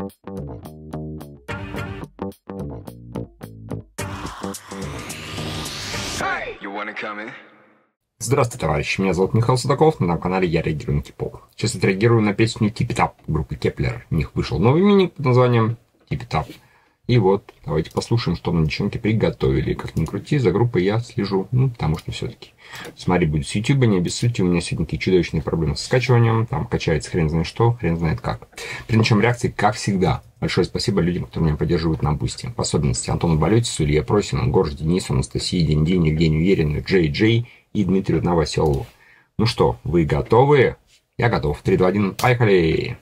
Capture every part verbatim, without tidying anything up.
Здравствуйте, товарищи, меня зовут Михаил Судаков, на канале я реагирую на кей-поп. Сейчас отреагирую на песню Keep It Up группы Kepler. У них вышел новый миник под названием Keep It Up. И вот, давайте послушаем, что нам девчонки приготовили. Как ни крути, за группой я слежу, ну, потому что все-таки смотреть будет с ютуба, не обессудьте, у меня сегодня такие чудовищные проблемы с скачиванием, там качается хрен знает что, хрен знает как. При начале реакции, как всегда, большое спасибо людям, которые меня поддерживают на Бусти. В особенности Антону Болетису, Илье Просину, Горж Денису, Анастасии, День-День, Евгению Ерину, Джей Джей и Дмитрию Новоселову. Ну что, вы готовы? Я готов. три, два, один, поехали!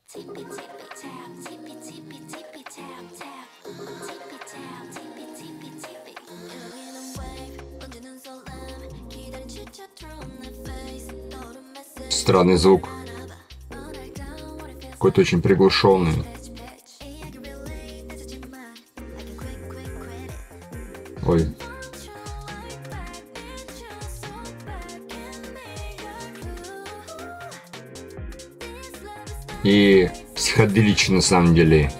Странный звук. Какой-то очень приглушенный. Ой. И психоделичные, на самом деле.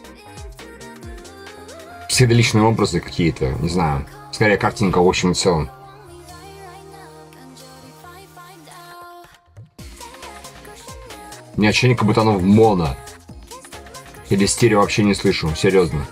Психоделичные образы какие-то, не знаю. Скорее картинка в общем и целом. У меня ощущение, как будто оно в моно. Или стерео вообще не слышу, серьезно.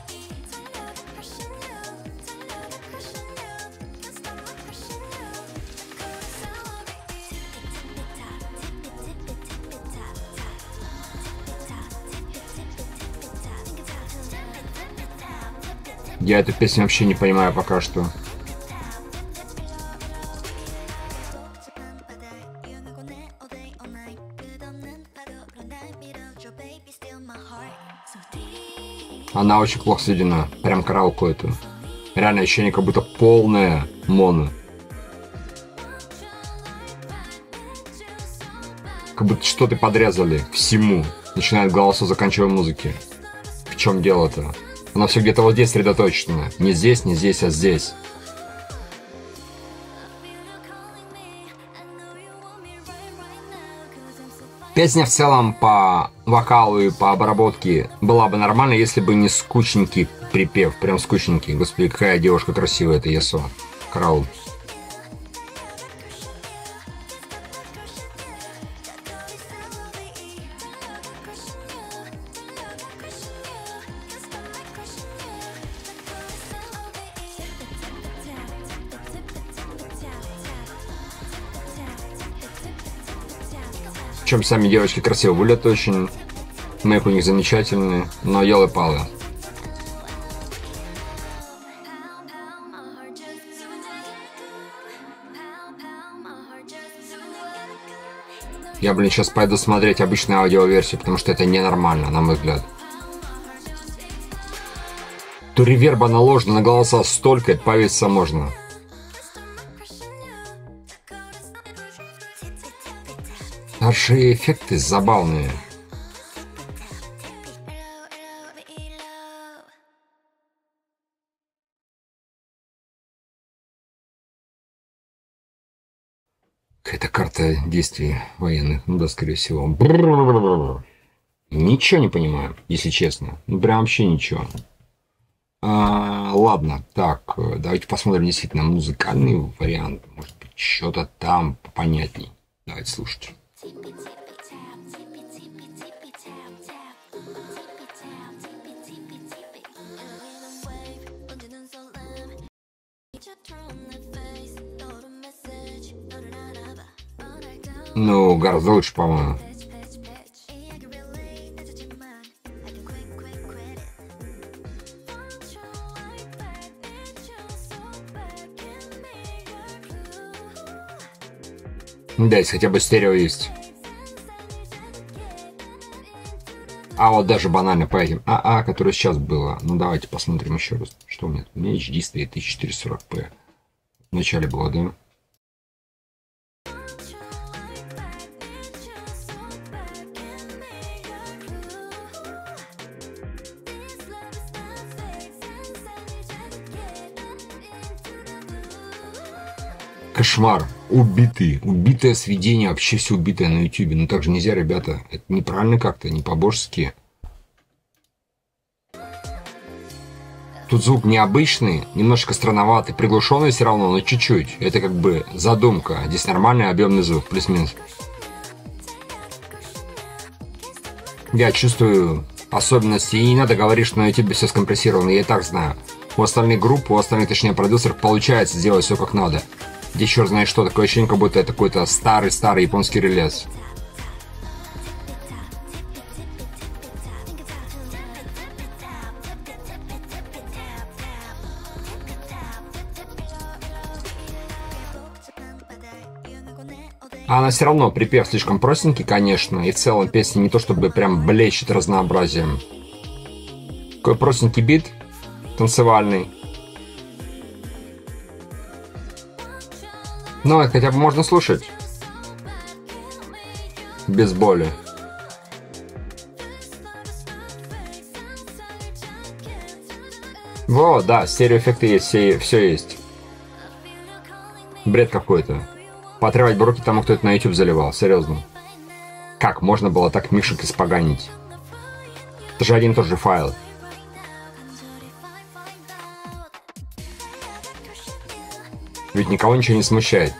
Я эту песню вообще не понимаю пока что. Она очень плохо сведена. Прям караоке эту. Реально ощущение, как будто полное моно. Как будто что-то подрезали всему. Начиная от голоса, заканчивая музыки. В чем дело-то? Оно все где-то вот здесь сосредоточено. Не здесь, не здесь, а здесь. Песня в целом по вокалу и по обработке была бы нормальной, если бы не скучненький припев. Прям скучненький. Господи, какая девушка красивая, это Есо. Краул. Причем сами девочки красиво выглядят очень. Мэйк у них замечательный, но елы-палы. Я, блин, сейчас пойду смотреть обычную аудиоверсию, потому что это ненормально, на мой взгляд. То реверба наложено на голоса столько, это повеситься можно. Даже эффекты забавные. Какая-то карта действий военных, ну да, скорее всего. Ничего не понимаю, если честно. Ну прям вообще ничего. А, ладно, так, давайте посмотрим действительно музыкальный вариант. Может быть, что-то там понятней. Давайте слушать. Ну, гораздо лучше, по-моему. Да, если хотя бы стерео есть. А вот даже банально по этим АА, которое сейчас было. Ну давайте посмотрим еще раз. Что у меня? У меня эйч ди стоит тысяча четыреста сорок пэ. В начале было, да? Кошмар. Убитый. Убитое сведение. Вообще все убитое на ютубе. Ну так же нельзя, ребята. Это неправильно как-то, не по-божески. Тут звук необычный, немножко странноватый, приглушенный все равно, но чуть-чуть. Это как бы задумка. Здесь нормальный объемный звук, плюс-минус. Я чувствую особенности, и не надо говорить, что на YouTube все скомпрессировано, я и так знаю. У остальных групп, у остальных, точнее, продюсеров получается сделать все как надо. Здесь черт знает что, такое ощущение, как будто это какой-то старый-старый японский релиз. А она все равно, припев слишком простенький, конечно, и в целом песня не то чтобы прям блещет разнообразием. Такой простенький бит, танцевальный. Но это хотя бы можно слушать. Без боли. Во, да, стереоэффекты есть, все, все есть. Бред какой-то. Поотрывать бы руки тому, кто это на YouTube заливал, серьезно. Как можно было так мишек испоганить? Это же один и тот же файл. Ведь никого ничего не смущает.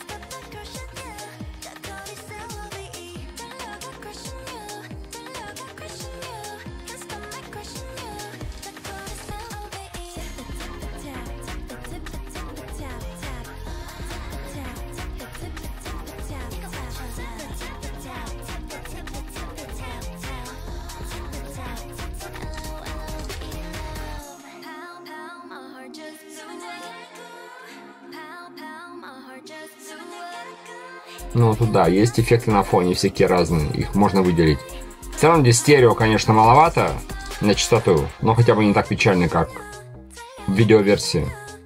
Ну, тут да, есть эффекты на фоне, всякие разные, их можно выделить. В целом здесь стерео, конечно, маловато на частоту, но хотя бы не так печально, как в видеоверсии.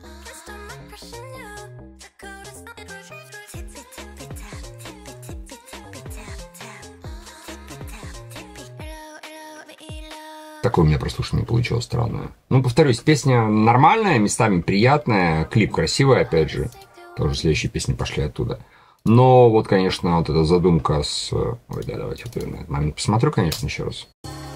Такое у меня прослушивание получилось странное. Ну, повторюсь, песня нормальная, местами приятная, клип красивый, опять же. Тоже следующие песни пошли оттуда. Но вот, конечно, вот эта задумка с... Ой, да, давайте вот я на этот момент посмотрю, конечно, еще раз.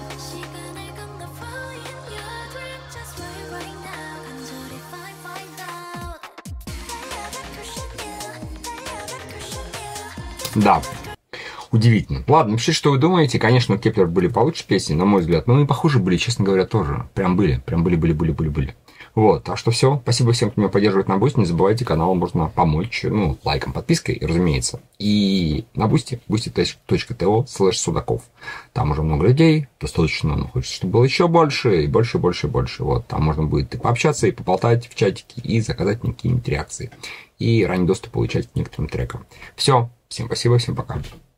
Да, удивительно. Ладно, напишите, что вы думаете. Конечно, у Кеплер были получше песни, на мой взгляд. Но и похуже были, честно говоря, тоже. Прям были, прям были, были, были, были, были. Вот, так что все. Спасибо всем, кто меня поддерживает на Бусти. Не забывайте, каналу можно помочь, ну, лайком, подпиской, разумеется. И на Бусти, бусти точка то слэш судаков. Там уже много людей, достаточно, но хочется, чтобы было еще больше, и больше, больше, больше. Вот, там можно будет и пообщаться, и поболтать в чатике, и заказать какие-нибудь реакции. И ранний доступ получать к некоторым трекам. Все, всем спасибо, всем пока.